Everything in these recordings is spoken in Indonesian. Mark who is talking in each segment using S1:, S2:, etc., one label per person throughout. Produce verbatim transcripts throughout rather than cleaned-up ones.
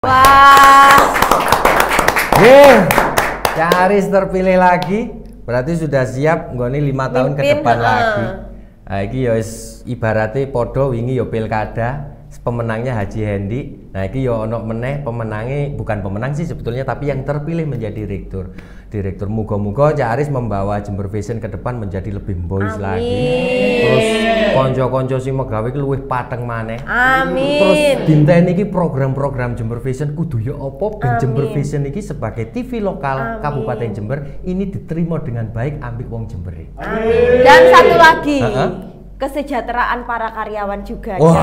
S1: Wah. Yeay, Cak Aris terpilih lagi, berarti sudah siap nggone lima tahun ke depan uh. lagi. Nah, iki ya ibaratnya podo wingi ya pilkada, pemenangnya Haji Hendy. Nah, iki ya ono meneh pemenangnya, bukan pemenang sih sebetulnya, tapi yang terpilih menjadi direktur. Direktur, muga-muga Cak Aris membawa Jember Fashion ke depan menjadi lebih boys Amin. Lagi. Terus konco-konco sing megawe ki luwih pateng maneh.
S2: Amin.
S1: Terus dinten iki program-program Jember Fashion kudu ya apa ben Jember Fashion iki sebagai T V lokal Amin. Kabupaten Jember ini diterima dengan baik ambek wong Jember.
S2: Amin. Dan satu lagi, uh -huh. kesejahteraan para karyawan juga.
S1: Oh.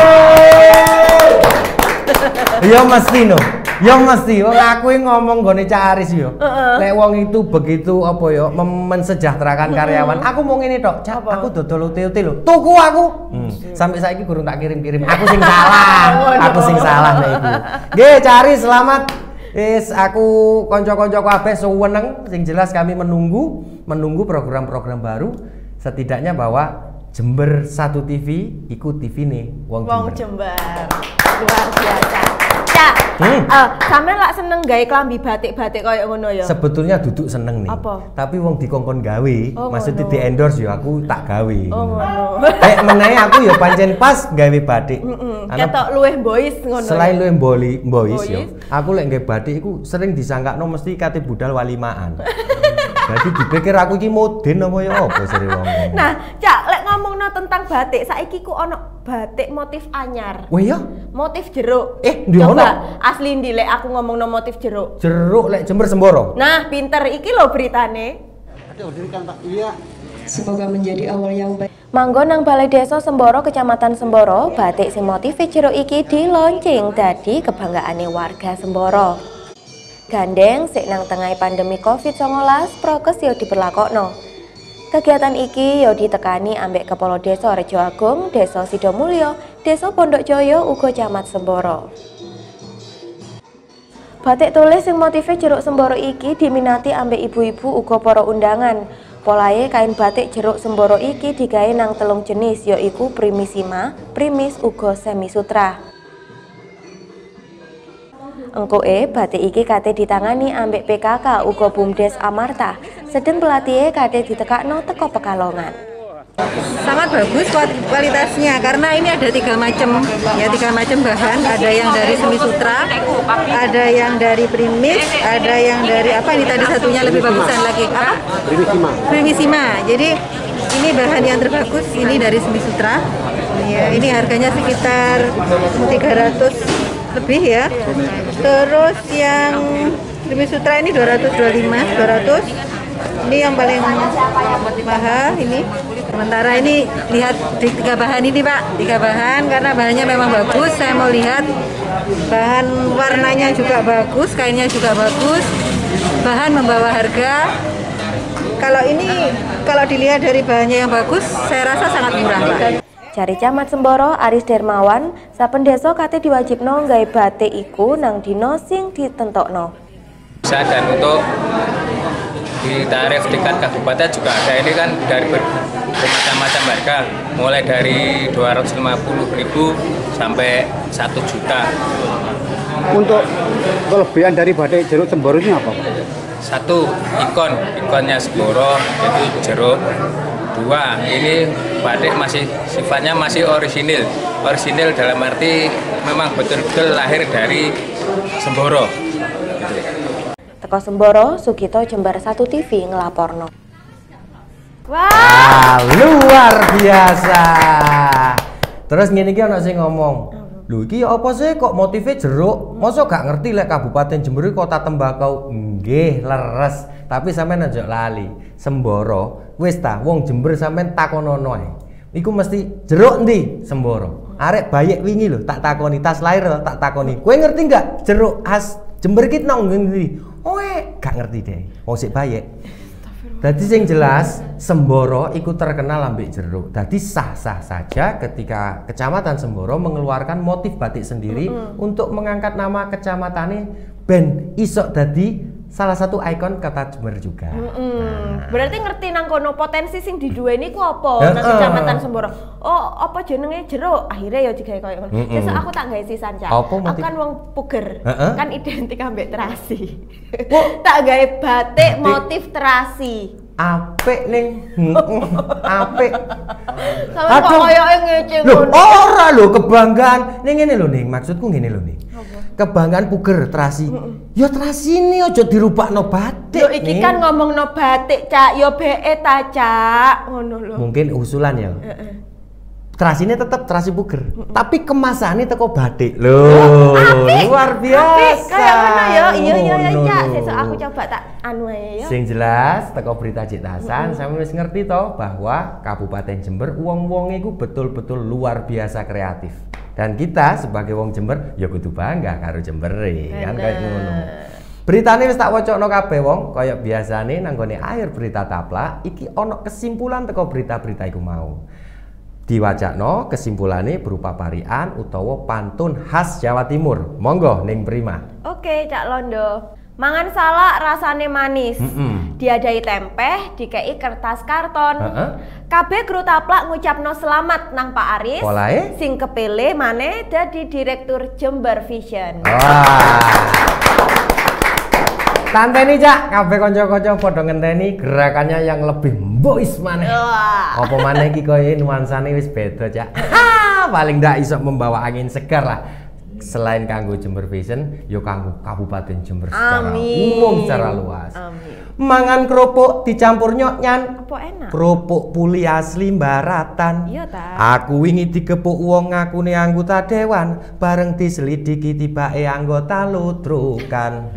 S1: Ya mesti no. Ya mesti, wong aku ngomong gone Cak Aris yo. Uh-uh. Lek wong itu begitu apa ya mensejahterakan karyawan. Uh-uh. Aku mau ngene tok, Cak, aku dodol ute-ute lho. Tuku aku. Hmm. Sampai saiki gurung tak kirim-kirim. Aku sing salah. Aku sing salah nek iku. Nggih, Cak Aris selamat. Wis aku kanca-kanca kabeh suweneng, sing jelas kami menunggu menunggu program-program baru setidaknya bahwa Jember satu T V iku T V nih wong Jember.
S2: Jember. Luar biasa. Cak, hmm. uh, sampean lak seneng gawe klambi batik-batik koyo ngono ya?
S1: Sebetulnya duduk seneng nih.
S2: Apa?
S1: Tapi wong dikongkon gawe, oh, maksudnya di endorse ya aku tak gawe.
S2: Oh ngono.
S1: Kayak meneh aku ya pancen pas gawe batik.
S2: Heeh. Ketok luwih boys ngono.
S1: Selain luwih boli boys ya. Aku lek gawe batik iku sering disangkakno mesti kate budal walimaan. Jadi dipikir aku iki moden apa ya apa sire wong.
S2: Nah, Cak, lek ngomongno tentang batik, saiki ku ono batik motif anyar.
S1: Oh iya?
S2: Motif jeruk.
S1: Eh, ndi ono?
S2: Asli ndi lek aku ngomongno motif jeruk.
S1: Jeruk lek Jember Semboro.
S2: Nah, pinter iki lho beritane.
S3: Ada order kan Pak? Iya.
S4: Semoga menjadi awal yang baik.
S5: Manggon nang Balai Desa Semboro, Kecamatan Semboro, batik sing motif jeruk iki dilonceng dadi kebanggaane warga Semboro. Gandeng sik nang tengah pandemi covid sembilan belas prokes yo diberlakokno. Kegiatan iki yo ditekani ambek Kepala Desa Rejo Agung, Desa Sidomulyo, Desa Pondok Joyo uga Camat Semboro. Batik tulis sing motifnya jeruk Semboro iki diminati ambek ibu-ibu uga para undangan. Polahe kain batik jeruk Semboro iki digawe nang telung jenis yaiku primisima, primis uga semi sutra. Engkoe batik iki kate ditangani ambek P K K uga Bumdes Amarta, sedang pelatihnya kate ditekakno teko Pekalongan.
S6: Sangat bagus kualitasnya karena ini ada tiga macam ya tiga macam bahan, ada yang dari semi sutra, ada yang dari primis, ada yang dari apa ini tadi satunya lebih bagusan lagi apa?
S3: Primisima.
S6: Primisima. Jadi ini bahan yang terbagus ini dari semi sutra. Ya, ini harganya sekitar tiga ratus lebih ya. Terus yang Primi Sutra ini dua ratus dua puluh lima, dua ratus. Ini yang paling mahal ini. Sementara ini lihat di tiga bahan ini Pak, tiga bahan karena bahannya memang bagus. Saya mau lihat bahan warnanya juga bagus, kainnya juga bagus. Bahan membawa harga. Kalau ini kalau dilihat dari bahannya yang bagus, saya rasa sangat murah Pak.
S5: Cari Camat Semboro Aris Dermawan, saben desa kate diwajibno gawe batik iku nang dina sing ditentokno.
S7: Bisa dan untuk di tarif tingkat kabupaten juga ada, ini kan dari bermacam-macam harga, mulai dari dua ratus lima puluh ribu sampai satu juta.
S3: Untuk kelebihan dari batik jeruk Semboro ini apa?
S7: Satu, ikon, ikonnya Semboro, jadi jeruk. Dua, ini batik masih sifatnya masih orisinil. Orisinil dalam arti memang betul-betul lahir dari Semboro. Gitu.
S5: Teko Semboro, Sugito Jember satu T V ngelaporno.
S1: Wah, luar biasa. Terus ngene iki ana sing ngomong, lho iki apa sih kok motifnya jeruk? Masa gak ngerti lek Kabupaten Jember kota tembakau? Nggih, leres. Tapi sampean aja lali, Semboro wis ta wong Jember sampean takonono ae. Iku mesti jeruk ndi? Semboro. Arek bayek wingi lho tak takoni, tas lahir lho tak takoni. Kowe ngerti enggak jeruk khas Jember ki nang ndi? Oh, gak ngerti deh. Wong sik bayek. Dadi sing jelas Semboro iku terkenal ambek jeruk. Dadi sah-sah saja ketika Kecamatan Semboro mengeluarkan motif batik sendiri mm -hmm. untuk mengangkat nama kecamatannya ben isok dadi salah satu ikon kota Jember juga.
S2: Mm -mm.
S1: Nah.
S2: Berarti ngerti nang kono potensi sing diduweni ku apa nang Kecamatan Semboro. Oh, apa jenenge jeruk? Akhirnya ya digawe koyo ngono.
S1: Mm -mm.
S2: Sesuk aku tak gawe sisan, Cak.
S1: Apa
S2: Aku
S1: motif?
S2: kan wong puger.
S1: Heeh.
S2: Kan identik ambek terasi. Tak gawe batik motif terasi.
S1: Apik ning, apik.
S2: Sampe kok koyoke ngece
S1: Lho,
S2: ngono.
S1: ora lho kebanggaan. Ning ngene lho ning, maksudku ngene lho ning. Kebanggaan puger terasi. Ya terasi ini aja dirubakno batik.
S2: Lho iki
S1: Ning.
S2: kan ngomongno batik, Cak. Ya be ta, Cak. Ngono lho.
S1: Mungkin usulan ya.
S2: Heeh.
S1: Terasinya tetap terasi puger, tapi kemasannya teko batik. Loh, luar biasa.
S2: Apik, kayak ngono ya. Iya iya ya,
S1: Ngono
S2: Cak.
S1: lho.
S2: Sesuk aku coba tak anu ae ya.
S1: Sing jelas teko berita Citasan, saya wis ngerti toh bahwa Kabupaten Jember wong-wong iku betul-betul luar biasa kreatif. Dan kita sebagai wong Jember ya kudu bangga karo Jembere, kan kayak ngono. Beritane wis tak wacokno kabeh wong, kaya biasane nang gone akhir berita Tapla iki ana kesimpulan teko berita-berita iku mau. Diwacakno kesimpulannya berupa parian utawa pantun khas Jawa Timur. Monggo ning Prima.
S2: Oke, Cak Londo. Mangan salak rasane manis.
S1: Mm -mm.
S2: Diadai tempe, dikei kertas karton.
S1: Heeh.
S2: Kabeh kru Taplak ngucapno selamat nang Pak Aris.
S1: Polahe?
S2: Sing kepilih maneh dadi Direktur Jember Vision.
S1: Wah. Tanteni Cak, kabeh kanca-kanca padha ngenteni gerakannya yang lebih mbois maneh.
S2: Wah.
S1: Apa maneh iki koyo nuansane wis beda Cak. Ha, paling ndak iso membawa angin segar lah. Selain kanggo Jember Vision, yo kanggo Kabupaten Jember secara
S2: Amin.
S1: umum secara luas.
S2: Amin.
S1: Mangan kerupuk dicampur nyoknyan.
S2: Apa enak?
S1: Kerupuk puli asli Mbaratan.
S2: Iya ta.
S1: Aku wingi digepuk wong ngakune anggota dewan, bareng diselidiki tibake anggota lutrukan.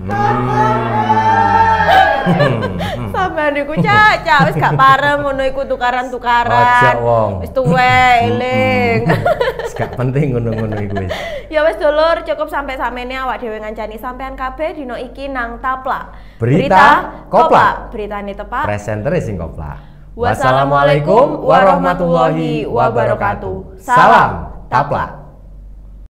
S1: Hmm.
S2: Sampeyan niku Cak, Cak wis gak parem ngono iku tukaran-tukaran.
S1: Aja wong.
S2: Wis tuwe eling.
S1: Wis gak penting ngono-ngono iku wis.
S2: Ya wis dulur, cukup sampai samene awak dhewe ngancani sampean kabeh dino iki nang Taplak.
S1: Berita Koplak.
S2: Beritane tepat.
S1: Presenter sing Koplak.
S2: Wassalamualaikum warahmatullahi wabarakatuh. Salam Taplak.